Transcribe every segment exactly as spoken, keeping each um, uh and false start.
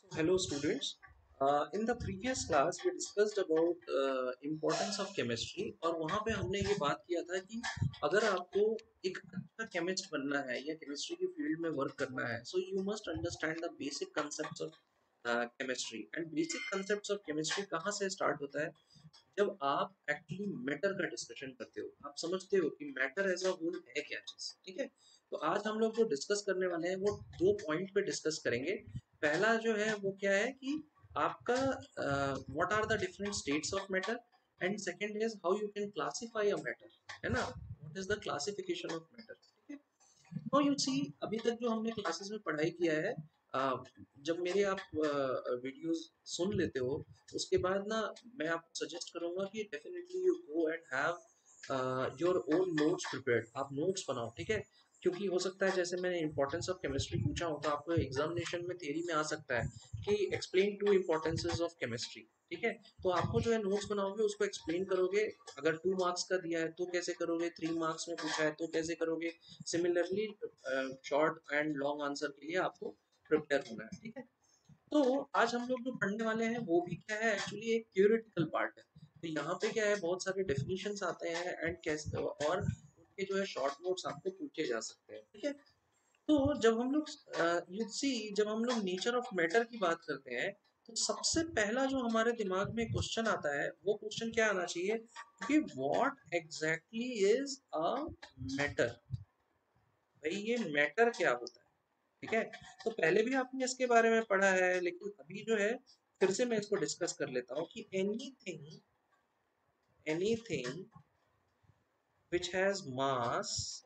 Hello students. Uh, in the previous class we discussed about uh, importance of chemistry और वहाँ पे हमने ये बात किया था कि अगर आपको एक अच्छा केमिस्ट बनना है या केमिस्ट्री की फील्ड में वर्क करना है so you must understand the basic concepts of uh, chemistry and basic concepts of chemistry कहाँ से start होता है जब आप एक्चुअली मैटर का डिस्कशन करते हो आप समझते हो कि मैटर एज अ होल है क्या चीज ठीक है। तो आज हम लोग जो डिस्कस करने वाले हैं वो दो पॉइंट पे डिस्कस करेंगे। पहला जो है वो क्या है कि आपका what are the different states of matter and second is how you can classify a matter, है ना, what is the classification of matter, ठीक है। नो यू सी, अभी तक जो हमने क्लासेस में पढ़ाई किया है, अ, जब मेरे आप वीडियोस सुन लेते हो उसके बाद ना मैं आपको सजेस्ट करूंगा कि definitely you go and have your own notes prepared, आप नोट्स बनाओ, ठीक है। क्योंकि हो सकता है जैसे मैंने इंपॉर्टेंस ऑफ केमिस्ट्री पूछा हो तो आपको एग्जामिनेशन में थियरी में आ सकता है कि explain to importances of chemistry, ठीक है। तो आपको जो है नोट्स बनाओगे उसको एक्सप्लेन करोगे। अगर टू मार्क्स का दिया है तो कैसे करोगे, थ्री मार्क्स में पूछा है तो कैसे करोगे। Similarly short and long answer के लिए आपको प्रिपेयर होना है, ठीक है। तो आज हम लोग जो पढ़ने वाले हैं वो भी क्या है, एक्चुअली एक थ्योरेटिकल पार्ट है। तो यहाँ पे क्या है, बहुत सारे डेफिनेशंस आते हैं एंड कैसे और उनके जो है शॉर्ट नोट्स आपको पूछे जा सकते हैं, ठीक है। तो जब हम लोग यू सी जब हम लोग नेचर ऑफ मैटर की बात करते हैं तो सबसे पहला जो हमारे दिमाग में क्वेश्चन आता है वो क्वेश्चन क्या आना चाहिए कि what exactly is a matter. भाई ये मैटर क्या होता है, ठीक है। तो पहले भी आपने इसके बारे में पढ़ा है लेकिन अभी जो है फिर से मैं इसको डिस्कस कर लेता हूँ कि anything anything which has mass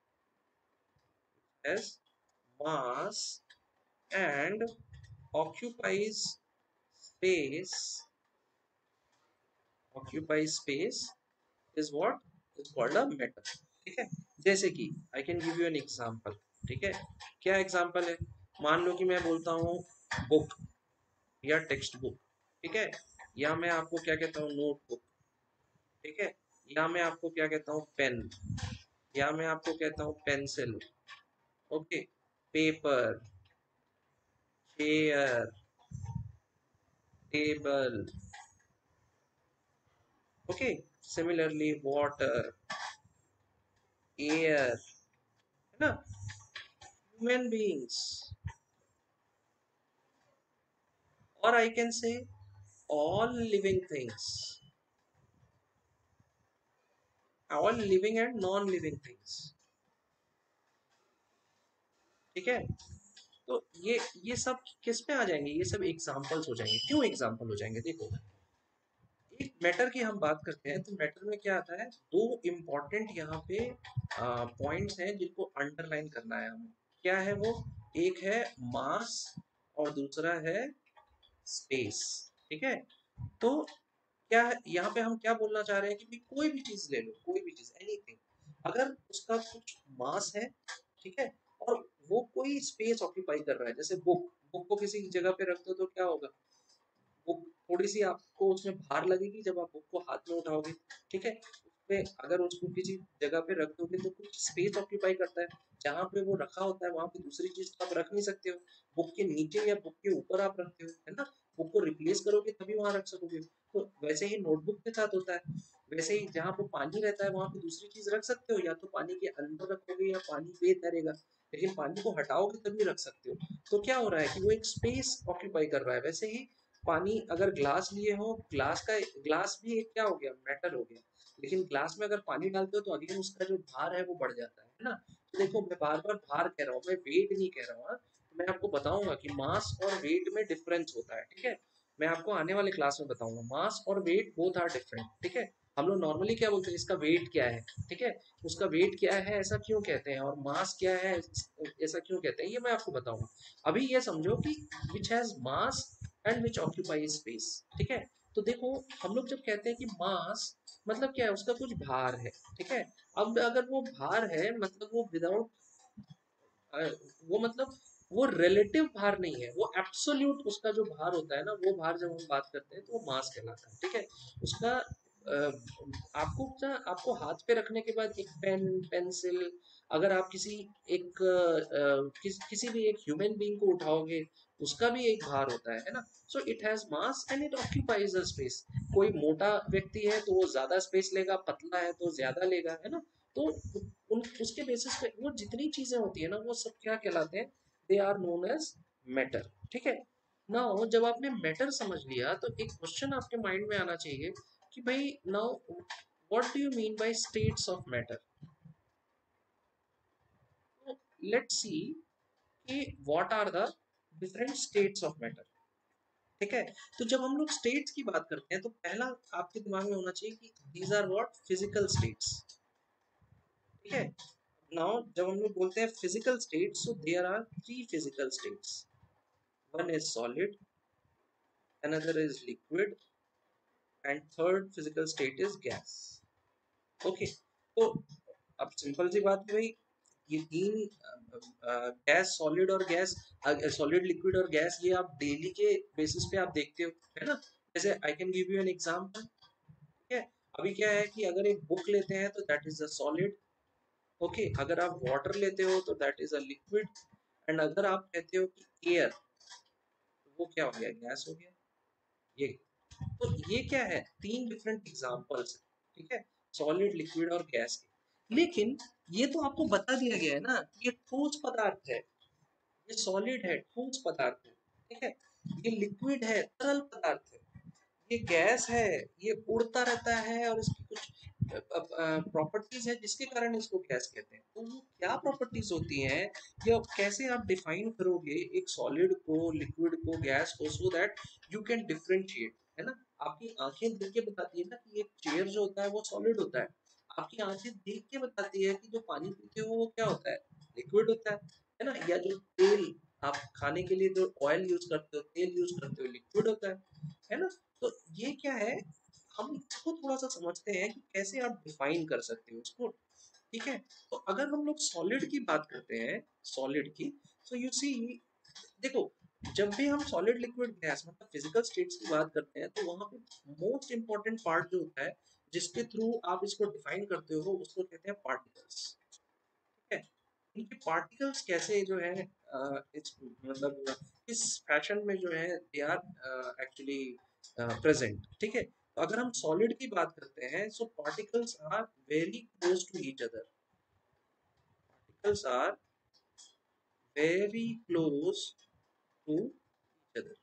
has mass and occupies space occupies space is what is called a matter, ठीक है। जैसे कि I can give you an example, ठीक है। क्या एग्जांपल है, मान लो कि मैं बोलता हूँ बुक या टेक्स्ट बुक, ठीक है। या मैं आपको क्या कहता हूँ, नोटबुक, ठीक है। या मैं आपको क्या कहता हूँ, पेन। या मैं आपको कहता हूँ pencil, okay. Paper, chair, table, okay. Similarly water, air, है ना, ह्यूमन बीइंग्स, और I can say all living things, all living and non living things, ठीक है। तो ये ये सब किस पे आ जाएंगे, ये सब एग्जांपल्स हो जाएंगे। क्यों एग्जांपल हो जाएंगे, देखो एक मैटर की हम बात करते हैं तो मैटर में क्या आता है, दो इम्पोर्टेंट यहाँ पे पॉइंट्स हैं जिनको अंडरलाइन करना है हमें। क्या है वो, एक है मास और दूसरा है स्पेस, ठीक है। तो क्या है यहाँ पे, हम क्या बोलना चाह रहे हैं कि भी कोई भी चीज ले लो, कोई भी चीज, एनीथिंग, अगर उसका कुछ मास है, ठीक है, और वो कोई स्पेस ऑक्यूपाई कर रहा है, जैसे बुक, बुक को किसी जगह पे रख दो तो क्या होगा, बुक थोड़ी सी आपको उसमें भार लगेगी जब आप बुक को हाथ में उठाओगे, ठीक है। उसपे अगर उसको किसी जगह पे रख दोगे तो कुछ स्पेस ऑक्यूपाई करता है, जहाँ पे वो रखा होता है वहां पे दूसरी चीज तो आप रख नहीं सकते हो। बुक के नीचे या बुक के ऊपर आप रखते हो, है ना, बुक को रिप्लेस करोगे तभी वहां रख सकोगे। तो वैसे ही नोटबुक के साथ होता है, वैसे ही जहाँ पे पानी रहता है वहां पे दूसरी चीज रख सकते हो, या तो पानी के अंदर रखोगे या पानी पे तैरेगा, लेकिन पानी को हटाओगे तभी रख सकते हो। तो क्या हो रहा है कि वो एक स्पेस ऑक्यूपाई कर रहा है। वैसे ही पानी, अगर ग्लास लिए हो, ग्लास का, ग्लास भी एक क्या हो गया, मेटल हो गया, लेकिन ग्लास में अगर पानी डालते हो तो अगेन उसका जो भार है वो बढ़ जाता है है ना। तो देखो मैं बार बार भार कह रहा हूँ, मैं वेट नहीं कह रहा हूँ, हाँ? तो मैं आपको बताऊंगा कि मास और वेट में डिफरेंस होता है, ठीक है। मैं आपको आने वाले क्लास में बताऊंगा, मास और वेट बोथ आर डिफरेंट, ठीक है। हम लोग नॉर्मली क्या बोलते हैं, इसका वेट क्या है, ठीक है, उसका वेट क्या है ऐसा क्यों कहते हैं, और मास क्या है ऐसा क्यों कहते हैं, ये मैं आपको बताऊंगा। अभी ये समझो कि which has mass and which occupy space, ठीक है। तो देखो हम लोग जब कहते हैं कि मास मतलब क्या है, उसका कुछ भार है, ठीक है। अब अगर वो भार है मतलब वो विदाउट, वो मतलब वो रिलेटिव भार नहीं है, वो एब्सोल्यूट उसका जो भार होता है ना, वो भार जब हम बात करते हैं तो वो मास कहलाता है, ठीक है। उसका आपको क्या, आपको हाथ पे रखने के बाद एक पेन पेंसिल, अगर आप किसी एक अ, किस, किसी भी एक ह्यूमन बीइंग को उठाओगे, उसका भी एक भार होता है है ना। So it has mass and it occupies the space. कोई मोटा व्यक्ति है तो वो ज्यादा स्पेस लेगा, पतला है तो ज्यादा लेगा, है ना। तो उन उसके बेसिस पे वो जितनी चीजें होती है ना, वो सब क्या कहलाते हैं, they are known as matter. ठीक है। नाउ जब आपने मैटर समझ लिया तो एक क्वेश्चन आपके माइंड में आना चाहिए कि भाई now what do you mean by states of matter. Let's see कि what are the different states of matter. ठीक है। तो जब हम लोग स्टेट्स की बात करते हैं तो पहला आपके दिमाग में होना चाहिए कि these are what, physical states. ठीक है। नाउ जब हम लोग बोलते हैं physical states, so there are three physical states. One is solid, another is liquid, and third physical state is gas. Okay. तो अब सिंपल सी बात है भाई, ये तीन गैस, सॉलिड और गैस, सॉलिड, लिक्विड और गैस, ये आप डेली के बेसिस पे आप देखते हो, है ना। जैसे I can give you an example. ठीक है। अभी क्या है कि अगर एक बुक लेते हैं तो that is a solid. Okay. अगर आप वाटर लेते हो तो that is a liquid. And अगर आप कहते हो कि एयर, तो वो क्या हो गया, गैस हो गया। ये, तो ये क्या है, तीन डिफरेंट एग्जांपल्स है। ठीक है। सॉलिड, लिक्विड और गैस के। लेकिन ये तो आपको बता दिया गया है ना कि ये ठोस पदार्थ है, ये सॉलिड है, ठोस पदार्थ है। ठीक है। ये लिक्विड है, तरल पदार्थ है। ये गैस है, ये उड़ता रहता है और इसकी कुछ प्रॉपर्टीज है जिसके कारण इसको गैस कहते हैं। तो वो क्या प्रॉपर्टीज होती हैं, या कैसे आप डिफाइन करोगे एक सॉलिड को, लिक्विड को, गैस को, so that you can differentiate, है ना। आपकी आंखें देख के बताती है ना कि एक चेयर जो होता है वो सॉलिड होता है। आपकी आंखें देख के बताती है कि जो पानी पीते हो वो क्या होता है, लिक्विड होता है है ना। या जो तेल, आप खाने के लिए जो ऑयल यूज करते हो, तेल यूज करते हो, लिक्विड होता है है ना। तो ये क्या है, हम इसको थोड़ा सा समझते हैं कि कैसे आप डिफाइन कर सकते हो इसको। ठीक है। तो अगर हम लोग सॉलिड की बात करते हैं, सॉलिड की, सो यू सी, देखो, जब भी हम सॉलिड, लिक्विड, गैस मतलब फिजिकल स्टेट्स की बात करते हैं तो वहां पे मोस्ट इंपॉर्टेंट पार्ट जो होता है जिसके थ्रू आप इसको डिफाइन करते हो, उसको कहते हैं पार्टिकल्स। ठीक है। इनके पार्टिकल्स कैसे जो है अ, इस मतलब इस फैशन में जो है दे आर एक्चुअली प्रेजेंट। ठीक है। तो अगर हम सॉलिड की बात करते हैं, so particles are very close to each other. Particles are very close to each other.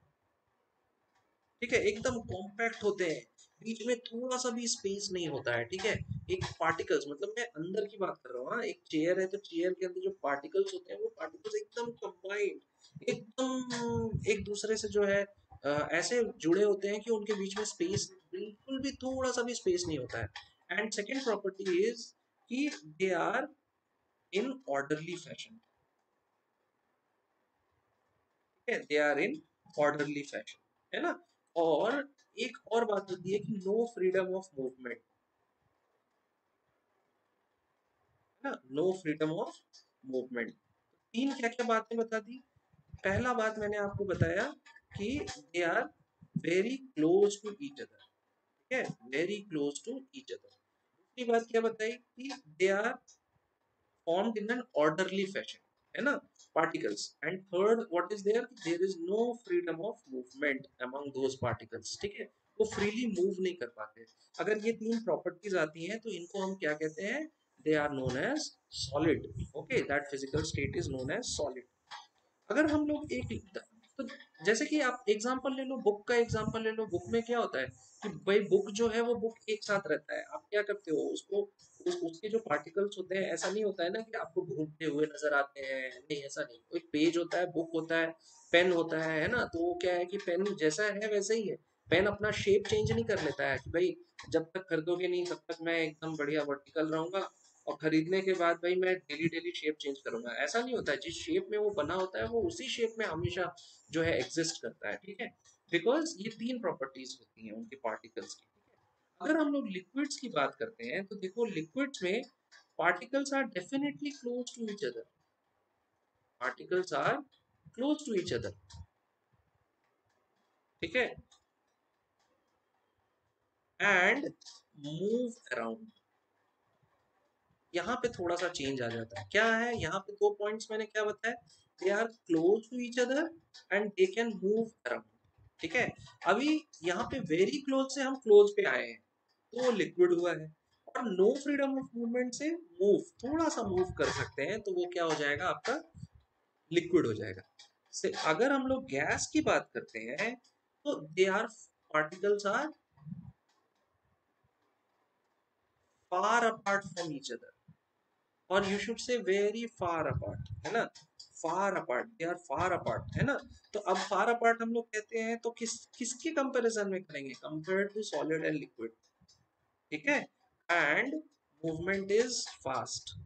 ठीक है। एकदम कॉम्पैक्ट होते हैं, बीच में थोड़ा सा भी स्पेस नहीं होता है। ठीक है। एक पार्टिकल्स मतलब मैं अंदर की बात कर रहा हूँ, हाँ, एक चेयर है तो चेयर के अंदर जो पार्टिकल्स होते हैं वो पार्टिकल्स एकदम कंबाइंड, एकदम एक दूसरे से जो है अ, ऐसे जुड़े होते हैं कि उनके बीच में स्पेस, बिल्कुल भी थोड़ा सा भी स्पेस नहीं होता है। एंड सेकेंड प्रॉपर्टी इज कि they are in orderly fashion. ठीक है। They are in orderly fashion, है ना। और एक और बात होती है कि नो फ्रीडम ऑफ मूवमेंट, है ना, नो फ्रीडम ऑफ मूवमेंट। तीन क्या क्या बातें बता दी। पहला बात मैंने आपको बताया कि they are very close to each other. ठीक है, very close to each other. दूसरी बात क्या बताई कि they are formed in an orderly fashion, है ना, particles. And third what is there, there is no freedom of movement among those particles। ठीक है, वो freely move नहीं कर पाते। अगर ये तीन properties आती हैं तो इनको हम क्या कहते हैं, they are known as solid। okay, that physical state is known as solid। अगर हम लोग एक, तो जैसे कि आप एग्जांपल ले लो, बुक का एग्जांपल ले लो। बुक में क्या होता है कि भाई बुक जो है वो बुक एक साथ रहता है। आप क्या करते हो उसको, उस, उसके जो पार्टिकल्स होते हैं, ऐसा नहीं होता है ना कि आपको घूमते हुए नजर आते हैं, नहीं ऐसा नहीं। एक पेज होता है, बुक होता है, पेन होता है है ना। तो वो क्या है कि पेन जैसा है वैसे ही है। पेन अपना शेप चेंज नहीं कर लेता है कि भाई जब तक खरीदोगे नहीं तब तक मैं एकदम बढ़िया वर्टिकल रहूंगा, और खरीदने के बाद भाई मैं डेली डेली शेप चेंज करूंगा, ऐसा नहीं होता है। जिस शेप में वो बना होता है वो उसी शेप में हमेशा जो है एग्जिस्ट करता है। ठीक है। बिकॉज ये तीन प्रॉपर्टीज होती हैं उनके पार्टिकल्स की। ठीक है। अगर हम लोग लिक्विड्स की बात करते हैं तो देखो, लिक्विड्स में particles are definitely close to each other. Particles are close to each other. ठीक है। And move around. यहाँ पे थोड़ा सा चेंज आ जाता है, क्या है यहाँ पे दो पॉइंट्स मैंने क्या बताया, they are close to each other and they can move around. ठीक है, अभी यहाँ पे वेरी क्लोज से हम क्लोज पे आए हैं तो वो लिक्विड हुआ है, और नो फ्रीडम ऑफ मूवमेंट से मूव, थोड़ा सा मूव कर सकते हैं तो वो क्या हो जाएगा आपका, लिक्विड हो जाएगा। से अगर हम लोग गैस की बात करते हैं तो they are particles are far apart from each other, और you should say very far apart, है ना, far apart, they are far apart, है ना। तो अब फार अपार्ट हम लोग कहते हैं तो किस किसके कंपैरिजन में करेंगे, compare to solid and liquid. ठीक है, and movement is fast,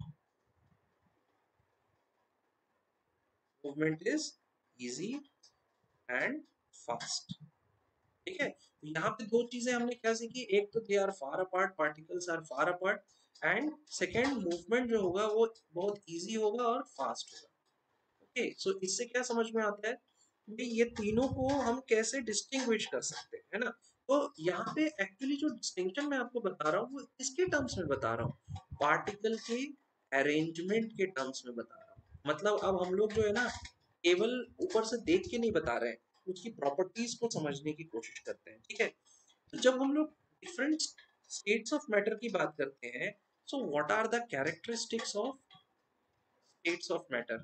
movement is easy and fast. ठीक है, तो यहाँ पे दो चीजें हमने क्या सीखी, एक तो they are far apart, particles are far apart, and second movement जो होगा वो बहुत इजी होगा और फास्ट होगा। ओके, सो इससे क्या समझ में आता है कि ये तीनों को हम कैसे डिस्टिंग्विश कर सकते हैं, है ना। तो यहाँ पे एक्चुअली जो डिस्टिंक्शन मैं आपको बता रहा हूँ वो इसके टर्म्स में बता रहा हूँ, पार्टिकल के अरेंजमेंट के टर्म्स में बता रहा हूँ। मतलब अब हम लोग जो है ना केवल ऊपर से देख के नहीं बता रहे हैं, उसकी प्रॉपर्टीज को समझने की कोशिश करते हैं। ठीक है, तो जब हम लोग डिफरेंट स्टेट्स ऑफ मैटर की बात करते हैं, so what are the characteristics of states of matter,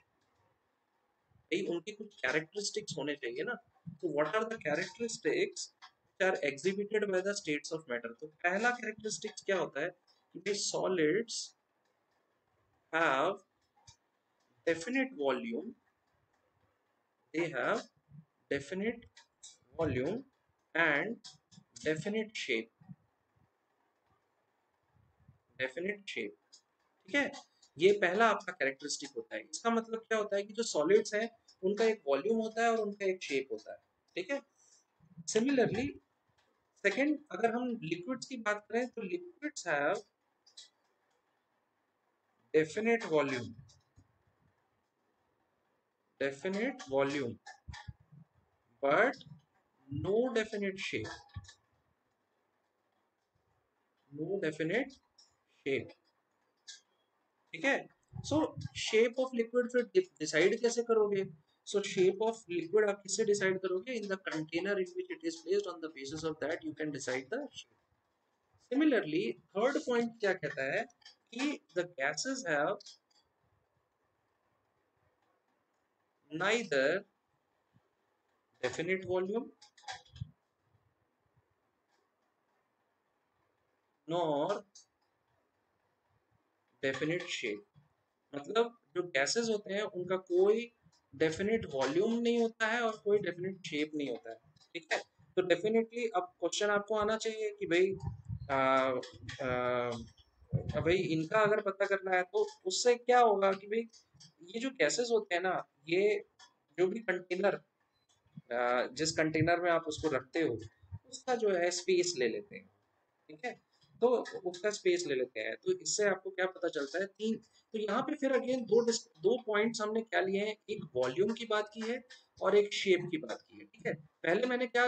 भाई उनके कुछ कैरेक्टरिस्टिक्स होने चाहिए ना। तो what are the characteristics which are exhibited by the states of matter. तो पहला कैरेक्टरिस्टिक्स क्या होता है कि भाई solids have definite volume, they have definite volume and definite shape, definite shape. ठीक है, ये पहला आपका कैरेक्टरिस्टिक होता है। इसका मतलब क्या होता है कि जो सॉलिड्स हैं उनका एक वॉल्यूम होता है और उनका एक शेप होता है। ठीक है, सिमिलरली सेकेंड अगर हम लिक्विड्स की बात करें तो liquids have definite volume, definite volume but no definite shape, no definite shape. ठीक है, सो शेप ऑफ लिक्विड फिर डिसाइड कैसे करोगे, सो शेप ऑफ लिक्विड आप किससे डिसाइड करोगे, in the container in which it is placed, on the basis of that you can decide the shape. Similarly third point क्या कहता है कि the gases have neither definite volume nor definite shape। मतलब जो gases होते हैं उनका कोई डेफिनेट वॉल्यूम नहीं होता है और कोई डेफिनेट शेप नहीं होता है। ठीक है, तो डेफिनेटली अब क्वेश्चन आपको आना चाहिए कि भाई आ, आ, भाई इनका अगर पता करना है तो उससे क्या होगा कि भाई ये जो गैसेस होते हैं ना, ये जो भी कंटेनर, जिस कंटेनर में आप उसको रखते हो उसका जो है स्पेस ले लेते हैं। ठीक है, तो उसका स्पेस ले लेते हैं, तो इससे आपको क्या पता चलता है, तीन। तो यहाँ पे फिर अगेन दो दो पॉइंट्स हमने क्या लिए हैं, एक वॉल्यूम की बात की है और एक शेप की बात की है। ठीक है, पहले मैंने क्या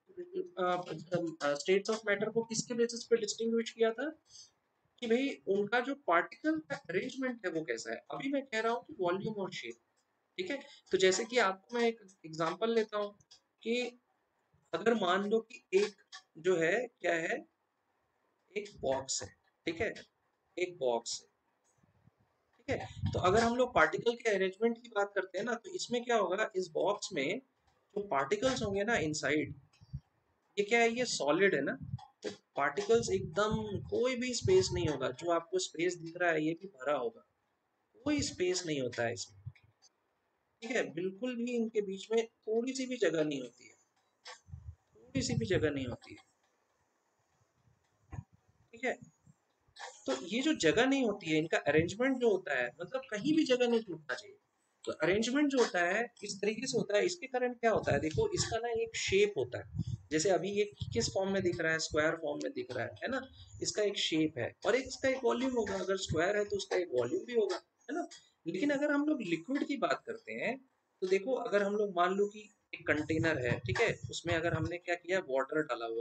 स्टेट्स ऑफ मैटर को किसके बेसिस पे डिस्टिंग्विश किया था कि भाई उनका जो पार्टिकल का अरेंजमेंट है वो कैसा है। अभी मैं कह रहा हूँ कि वॉल्यूम और शेप। ठीक है, तो जैसे कि आपको मैं एक एग्जांपल लेता हूँ कि अगर मान लो कि एक जो है क्या है, एक बॉक्स है। ठीक है, एक बॉक्स है। ठीक है, तो अगर हम लोग पार्टिकल के अरेंजमेंट की बात करते हैं ना तो इसमें क्या होगा, इस बॉक्स में जो पार्टिकल्स होंगे ना इनसाइड, ये क्या है, ये सॉलिड है ना, तो पार्टिकल्स एकदम कोई भी स्पेस नहीं होगा, जो आपको स्पेस दिख रहा है ये भी भरा होगा, कोई स्पेस नहीं होता है इसमें। ठीक है, बिल्कुल भी इनके बीच में थोड़ी सी भी जगह नहीं होती है, थोड़ी सी भी जगह नहीं होती है। ठीक है, तो ये जो जगह नहीं होती है, इनका अरेंजमेंट जो होता है, मतलब कहीं भी जगह नहीं छूटना चाहिए। तो अरेंजमेंट जो होता है इस तरीके से होता है, इसके कारण क्या होता है, देखो इसका ना एक शेप होता है। जैसे अभी ये किस फॉर्म में दिख रहा है, स्क्वायर फॉर्म में दिख रहा है है ना, इसका एक शेप है और एक इसका एक वॉल्यूम होगा, अगर स्क्वायर है तो उसका एक वॉल्यूम भी होगा, है ना। लेकिन अगर हम लोग लिक्विड की बात करते हैं तो देखो, अगर हम लोग मान लो कि एक कंटेनर है, ठीक है, उसमें अगर हमने क्या किया, वाटर डाला हुआ है,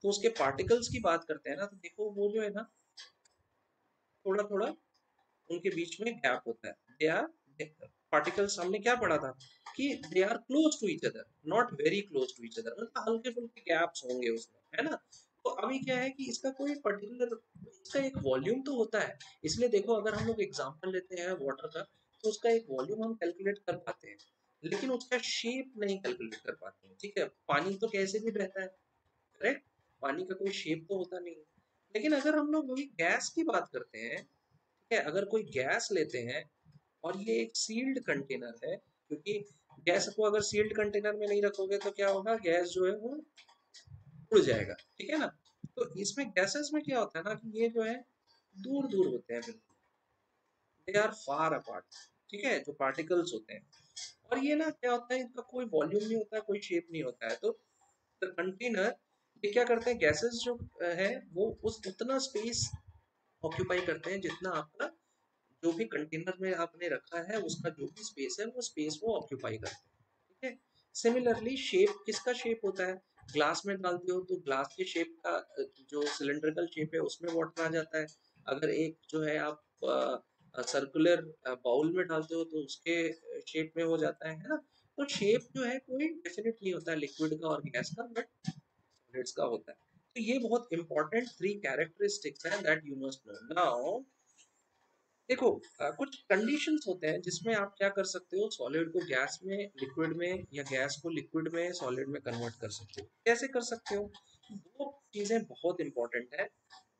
तो उसके पार्टिकल्स की बात करते हैं ना, तो देखो वो जो है ना थोड़ा थोड़ा उनके बीच में गैप होता है। दे आर पार्टिकल्स, हमने क्या पढ़ा था कि they are close to each other, not very close to each other, मतलब हल्के फुल्के गैप्स होंगे उसमें, है ना। तो अभी क्या है कि इसका कोई पर्टिकुलर, इसका एक वॉल्यूम तो होता है। इसलिए देखो अगर हम लोग एग्जांपल लेते हैं वाटर का, तो उसका एक वॉल्यूम हम कैलकुलेट कर पाते हैं, लेकिन उसका शेप नहीं कैलकुलेट कर पाते हैं। ठीक है, पानी तो कैसे भी बहता है, करेक्ट, पानी का कोई शेप तो होता नहीं है। लेकिन अगर हम लोग वही गैस की बात करते हैं, ठीक है, अगर कोई गैस लेते हैं और ये एक सील्ड कंटेनर है, क्योंकि गैस को अगर सील्ड कंटेनर में नहीं रखोगे तो क्या होगा, गैस जो है वो उड़ जाएगा, ठीक है ना। तो इसमें गैसेस में क्या होता है ना कि ये जो है दूर दूर होते हैं, बिल्कुल दे आर फार अपार्ट, ठीक है, जो पार्टिकल्स होते हैं। और ये ना क्या होता है, इनका कोई वॉल्यूम नहीं होता है, कोई शेप नहीं होता है। तो द कंटेनर, ये क्या करते हैं, गैसेस जो है वो उस उतना स्पेस ऑक्यूपाई करते हैं जितना आपका जो भी कंटेनर में आपने रखा है उसका जो भी स्पेस है वो स्पेस वो ऑक्यूपाई करते हैं, ठीक है। सिमिलरली शेप, किसका शेप होता है, ग्लास में डालते हो तो ग्लास के शेप का जो सिलेंड्रिकल शेप है उसमें वाटर आ जाता है। अगर एक जो है आप सर्कुलर बाउल में डालते हो तो उसके शेप में हो जाता है है ना। तो शेप जो है कोई डेफिनेट नहीं होता है लिक्विड का और गैस का, बट सॉलिड्स का होता है। तो ये बहुत इंपॉर्टेंट थ्री कैरेक्टरिस्टिक्स हैं that you must know. Now देखो अ, कुछ कंडीशंस होते हैं जिसमें आप क्या कर सकते हो, सॉलिड को गैस में, लिक्विड में, या गैस को लिक्विड में, सॉलिड में कन्वर्ट कर सकते हो। कैसे कर सकते हो, दो चीजें बहुत इंपॉर्टेंट है,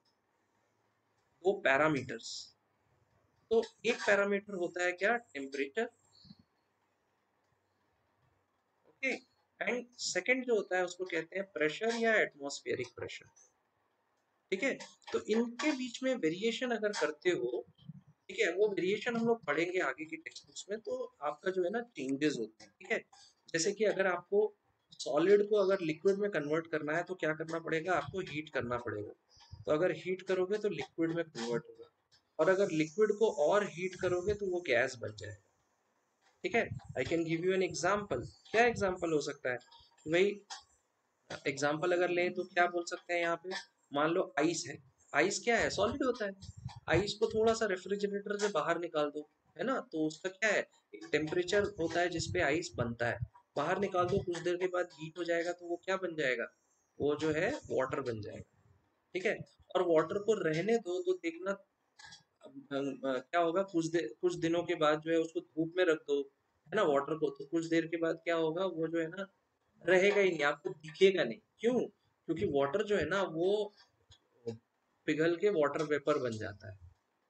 दो पैरामीटर्स। तो एक पैरामीटर होता है क्या, टेम्परेचर, ओके, एंड सेकंड जो होता है उसको कहते हैं प्रेशर या एटमॉस्फेरिक प्रेशर, ठीक है। तो इनके बीच में वेरिएशन अगर करते हो, ठीक है, वो वेरिएशन हम लोग पढ़ेंगे आगे की टेक्स्ट बुक्स में, तो आपका जो है ना चेंजेस होते हैं, ठीक है। जैसे कि अगर आपको सॉलिड को अगर लिक्विड में कन्वर्ट करना है तो क्या करना पड़ेगा, आपको हीट करना पड़ेगा। तो अगर हीट करोगे तो लिक्विड में कन्वर्ट होगा, और अगर लिक्विड को और हीट करोगे तो वो गैस बन जाएगा, ठीक है। I can give you an example. क्या एग्जाम्पल हो सकता है, भाई एग्जाम्पल अगर लें तो क्या बोल सकते हैं यहाँ पे, मान लो आइस है, आइस क्या है, सॉलिड होता है। आइस को थोड़ा सा रेफ्रिजरेटर से बाहर निकाल दो, है ना, तो उसका क्या है, एक टेम्परेचर होता है जिसपे आइस बनता है, बाहर निकाल दो, कुछ देर के बाद हीट हो जाएगा तो वो क्या बन जाएगा, वो जो है वाटर बन जाएगा, ठीक है। और वाटर को रहने दो तो देखना अ, अ, क्या होगा, कुछ देर, कुछ दिनों के बाद जो है उसको धूप में रख दो, है ना, वाटर को, तो कुछ देर के बाद क्या होगा, वो जो है ना रहेगा ही नहीं, आपको दिखेगा नहीं। क्यों, क्योंकि वाटर जो है ना वो पिघल के वाटर वेपर बन जाता है,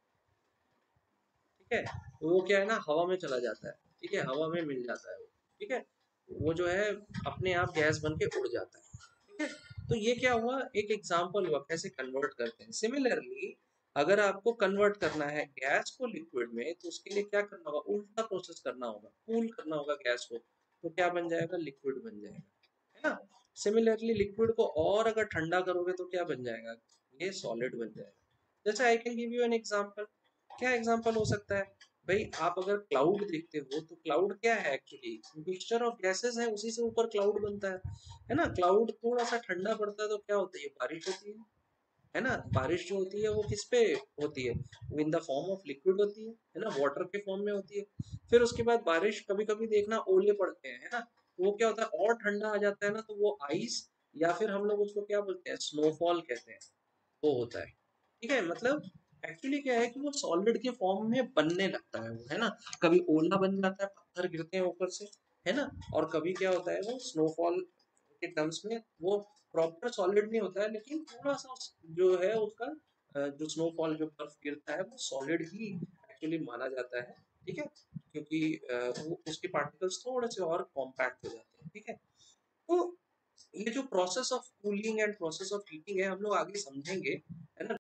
ठीक है। तो वो क्या है ना हवा में चला जाता है, ठीक है, हवा में मिल जाता है वो, ठीक है, वो जो है अपने आप गैस बन के उड़ जाता है, ठीक है। तो ये क्या हुआ, एक एग्जांपल हुआ कैसे कन्वर्ट करते हैं। सिमिलरली अगर आपको कन्वर्ट करना है गैस को लिक्विड में, तो उसके लिए क्या करना होगा, उल्टा प्रोसेस करना होगा, कूल करना होगा गैस को, तो क्या बन जाएगा, लिक्विड बन जाएगा, है ना। सिमिलरली लिक्विड को और अगर ठंडा करोगे तो क्या बन जाएगा, ये सॉलिड बन जाएगा। जैसे I can give you an example. क्या एग्जांपल हो सकता है, भाई आप अगर क्लाउड देखते हो तो क्लाउड क्या है, एक्चुअली मिक्सचर ऑफ गैसेस है, उसी से ऊपर क्लाउड बनता है है ना। क्लाउड थोड़ा सा ठंडा पड़ता है तो क्या होता है, बारिश होती है है ना। बारिश जो होती है वो किस पे होती है, वो in the form of liquid होती है है ना, वाटर के फॉर्म में होती है। फिर उसके बाद बारिश कभी कभी देखना ओले पड़ते हैं, है ना, तो वो क्या होता है, और ठंडा आ जाता है ना, तो वो आइस, या फिर हम लोग उसको क्या बोलते हैं, स्नोफॉल कहते हैं, वो होता है, ठीक है। मतलब एक्चुअली क्या है कि वो सॉलिड के फॉर्म में बनने लगता है वो, है ना। कभी ओला बन जाता है, पत्थर गिरते हैं ऊपर से, है ना, और कभी क्या होता है वो स्नोफॉल के टर्म्स में वो प्रॉपर सॉलिड नहीं होता है, लेकिन थोड़ा सा उस- जो है उसका अ, जो स्नोफॉल जो बर्फ गिरता है वो सॉलिड ही एक्चुअली माना जाता है, ठीक है, क्योंकि अ, वो उसके पार्टिकल्स थोड़े से और कॉम्पैक्ट हो जाते हैं, ठीक है। तो ये जो process of cooling and process of heating है हम लोग आगे समझेंगे, है ना।